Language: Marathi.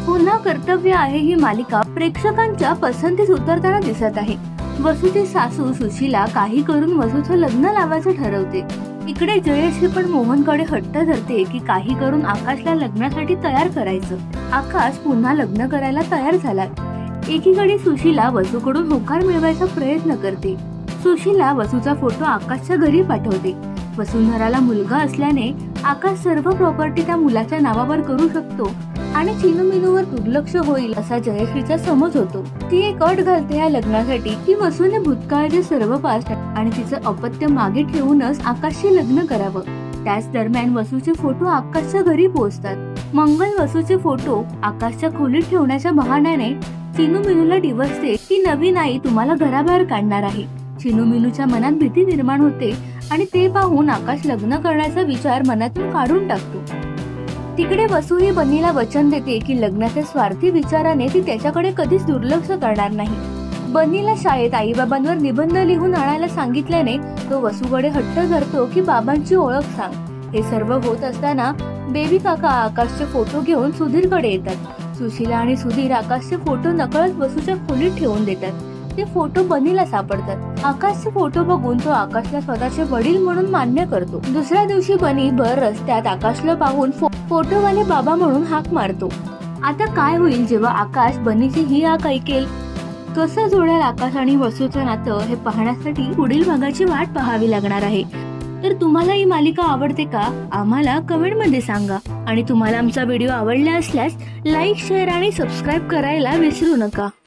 पुन्हा कर्तव्य आहे ही मालिका प्रेक्षकांच्या पसंतीस उतरताना दिसत आहे। वसूची सासू सुशीला काही करून वसूचं लग्न लावायचं ठरवते। इकडे जयश्री पण मोहनकडे हट्ट धरते की काही करून आकाशला लग्नासाठी तयार करायचं। आकाश पुन्हा लग्न करायला तयार झाला। एकीकडे सुशीला वसूकडून होकार मिळवायचा प्रयत्न करते। सुशीला वसूचा फोटो आकाशच्या घरी पाठवते। वसुंधराला मुलगा असल्याने आकाश सर्व प्रॉपर्टी त्या मुलाच्या नावावर करू शकतो आणि चिनू मिनूवर दुर्लक्ष होईल असा जयश्रीचा समज होतो। ती एक अट घालते या लग्नासाठी की वसूने भूतकाळाचे सर्व पास्ट आणि तिचं अपत्य मागे ठेवूनच आकाशशी लग्न करावं। त्याच दरम्यान वसूचे फोटो आकाशच्या घरी पोहोचतात। मंगल वसूचे फोटो आकाशच्या खोलीत ठेवण्याच्या बहाण्याने चिनू मिनूला डिवचते की नवीन आई तुम्हाला घराबाहेर काढणार आहे। चिनू मिनूच्या मनात भीती निर्माण होते आणि ते पाहून आकाश लग्न करण्याचा विचार मनातून काढून टाकतो। तिकडे वसू ही बनीला वचन देते की लग्नाच्या स्वार्थी विचाराने ती त्याच्याकडे कधीच दुर्लक्ष करणार नाही। बनीला शाळेत आई बाबांवर निबंध लिहून आणायला सांगितल्याने तो वसूकडे हट्ट धरतो की बाबांची ओळख सांग। हे सर्व होत असताना बेबी काका आकाशचे फोटो घेऊन सुधीरकडे येतात। सुशीला आणि सुधीर आकाशचे फोटो नकळत वसूच्या खोलीत ठेवून देतात। ते फोटो बनीला सापडतात। आकाशचे फोटो बघून तो आकाशला स्वतःचे वडील म्हणून मान्य करतो। दुसऱ्या दिवशी बनी भर रस्त्यात आकाशला पाहून फोटोवाले बाबा म्हणून हाक मारतो। आता काय होईल जेव्हा आकाश बनीची ही हाक ऐकेल? कसं जोडेल आकाश आणि वसूचं नातं हे पाहण्यासाठी पुढील भागाची वाट पाहावी लागणार आहे। तर तुम्हाला ही मालिका आवडते का? आम्हाला कमेंट मध्ये सांगा आणि तुम्हाला आमचा व्हिडिओ आवडला असल्यास लाईक, शेअर आणि सबस्क्राईब करायला विसरू नका।